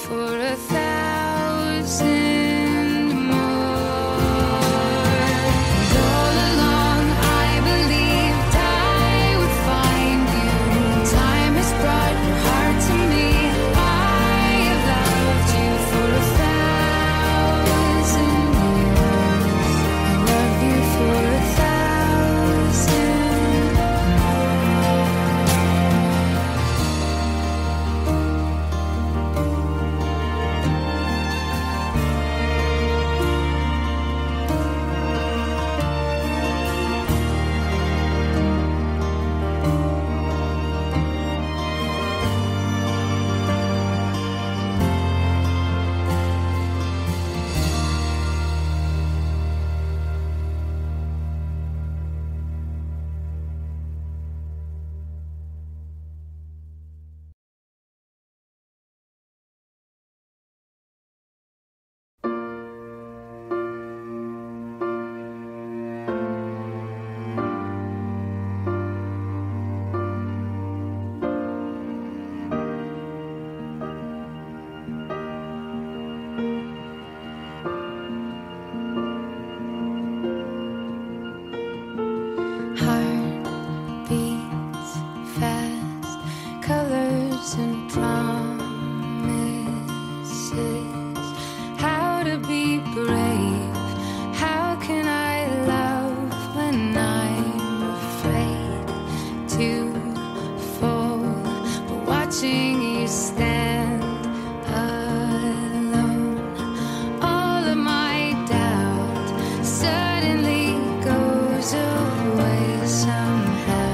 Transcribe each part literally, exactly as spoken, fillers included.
for a thousand more. And all along I believed I would find you. Time has brought your heart to me. I have loved you for a thousand years. I love you for a thousand beats fast, colors and promises. How to be brave? How can I love when I'm afraid to fall? But watching you stand alone, all of my doubt suddenly goes away somehow.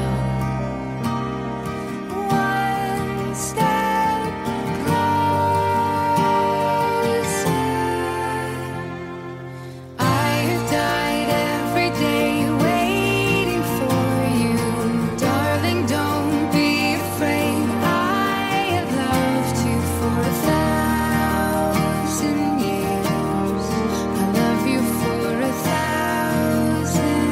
One step closer. I have died every day waiting for you. Darling, don't be afraid. I have loved you for a thousand years. I love you for a thousand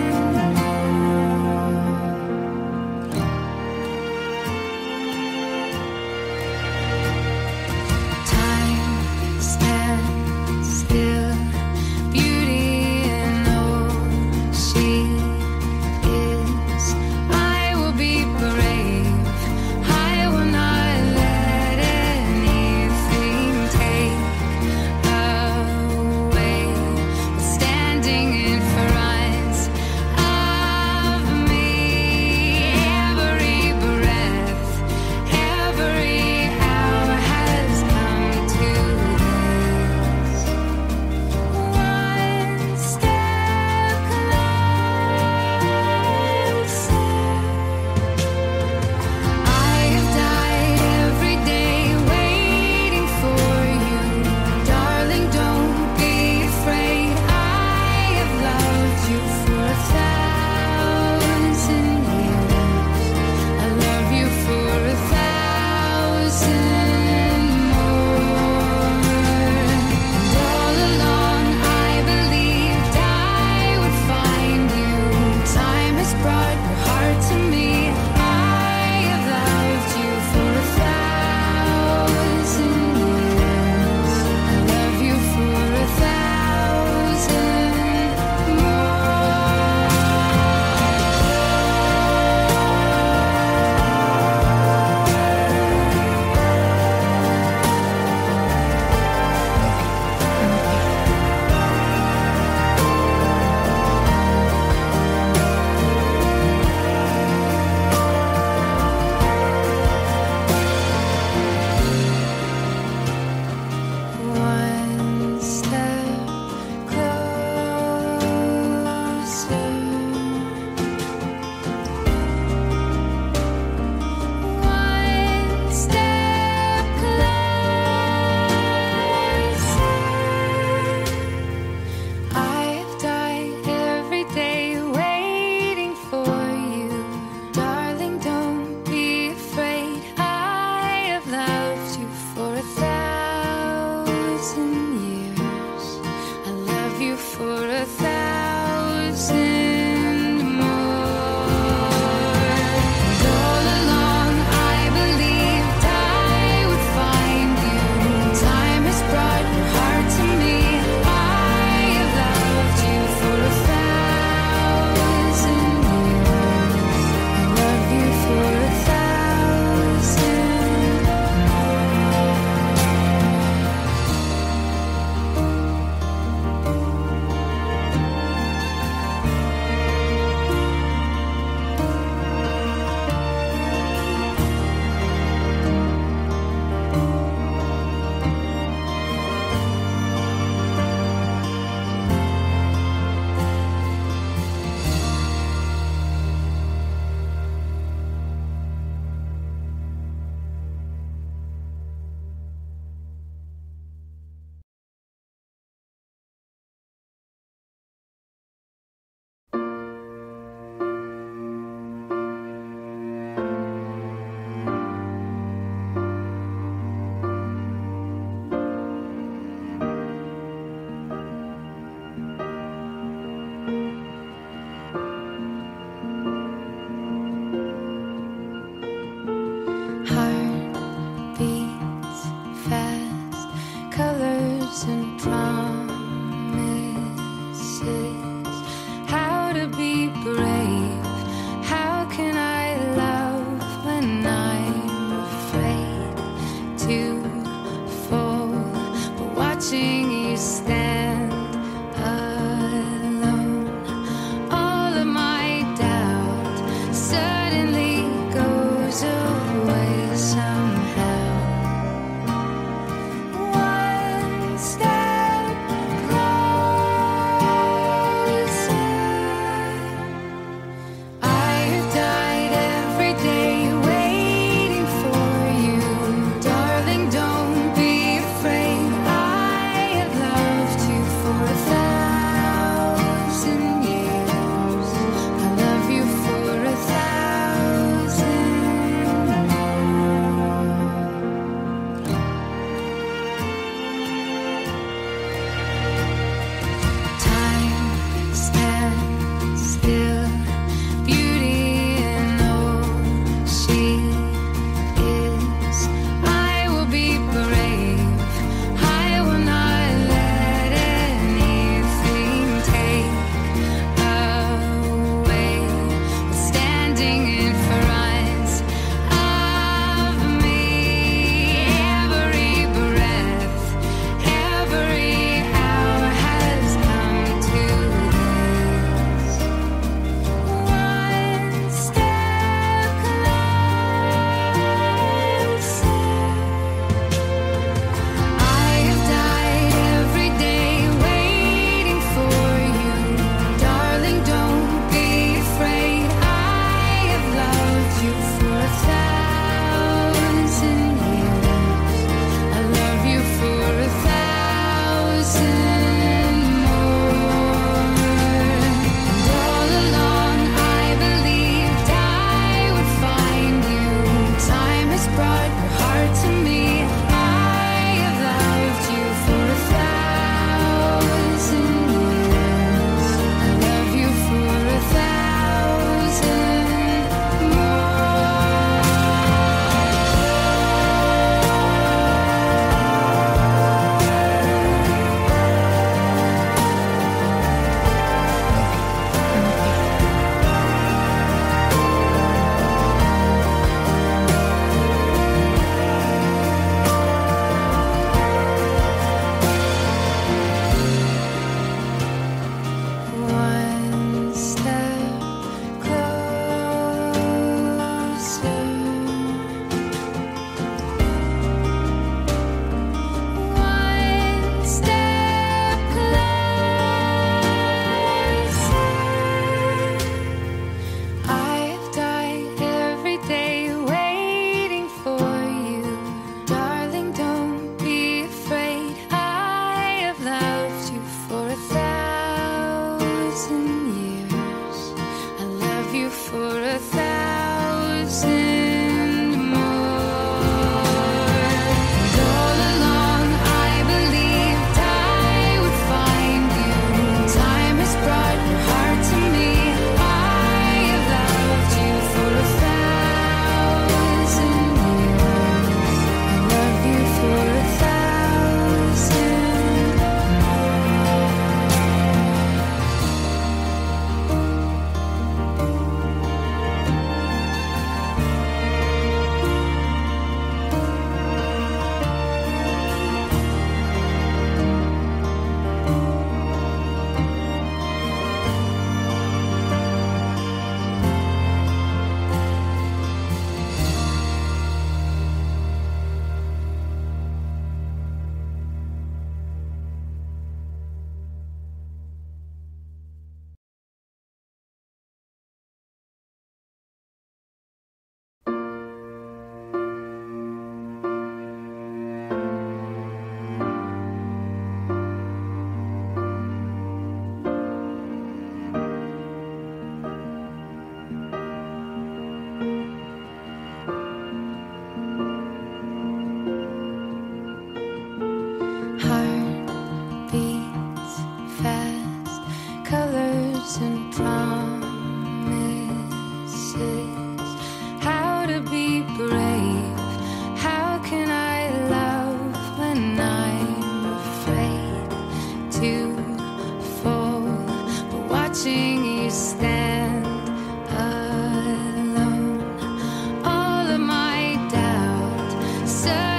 Time stands still, beauty in all she is. I will be brave. I will not let anything take away. Standing in front of me, every breath, every hour has come to this. One step closer. I have died every day waiting for you. Darling, don't be afraid. I have loved you for a thousand years. I love you for a thousand more. And all along I believed I would find you. Time has brought your heart to me. I have loved you for a thousand years. I love you for a thousand more.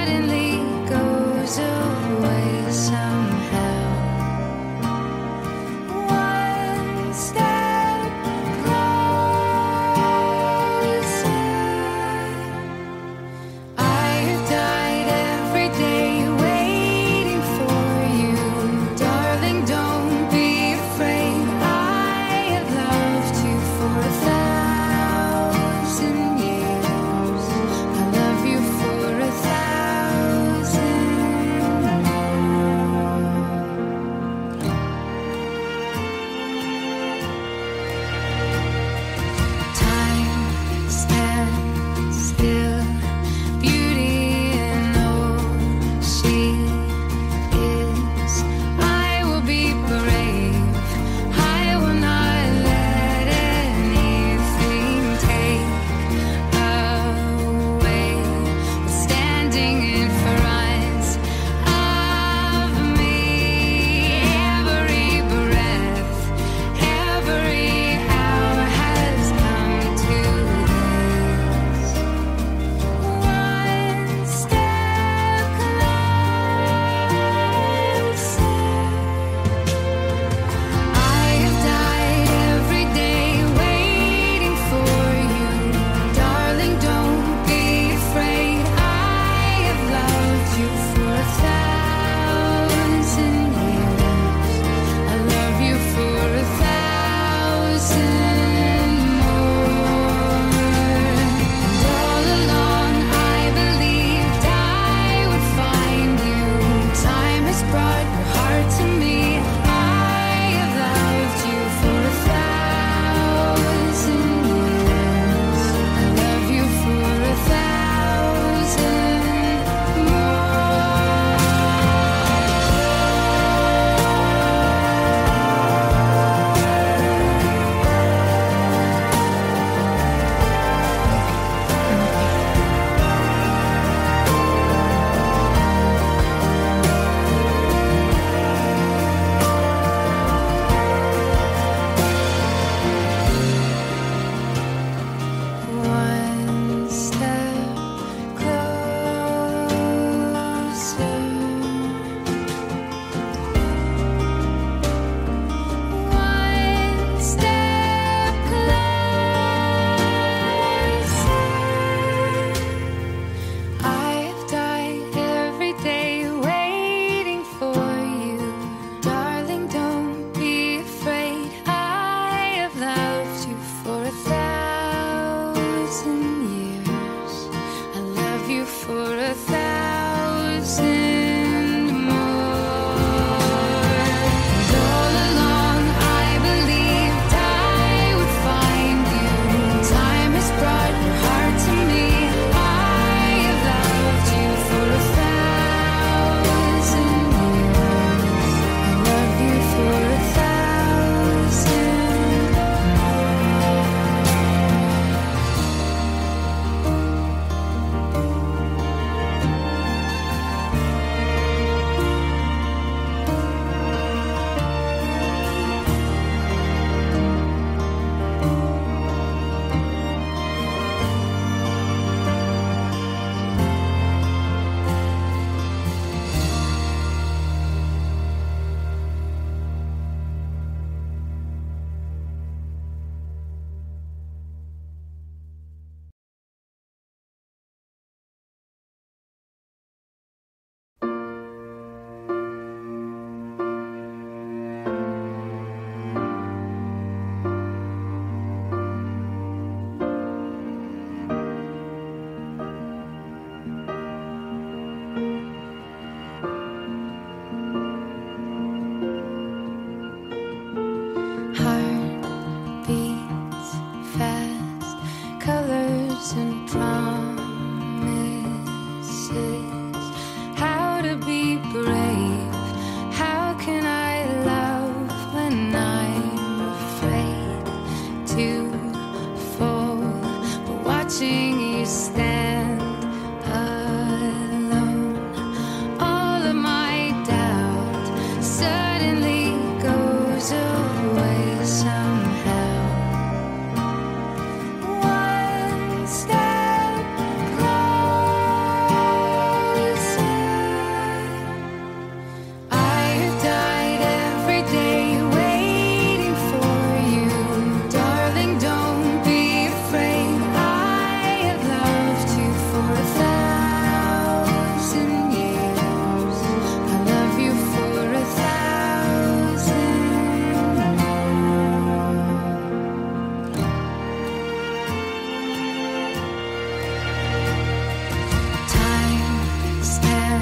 suddenly goes away somehow. One step closer. I have died every day waiting for you. Darling, don't be afraid. I have loved you for a thousand years. I love you for a thousand more. Time stands still, beauty in all she is. I will be brave. I will not let anything take away what's standing in front of me. Every breath, every hour has come to this. One step closer. I have died every day waiting for you. Darling, don't be afraid. I have loved you for a thousand years. I love you for a thousand more. And all along I believed I would find you. Time has brought your heart to me. I have loved you for a thousand years. I love you for a thousand more. One step closer. One step closer. I have died every day waiting for you. Darling, don't be afraid. I have loved you for a thousand years. I love you for a thousand more. And all along I believed I would find you. Time has brought your heart to me. I have loved you for a thousand years. I love you for a thousand more. And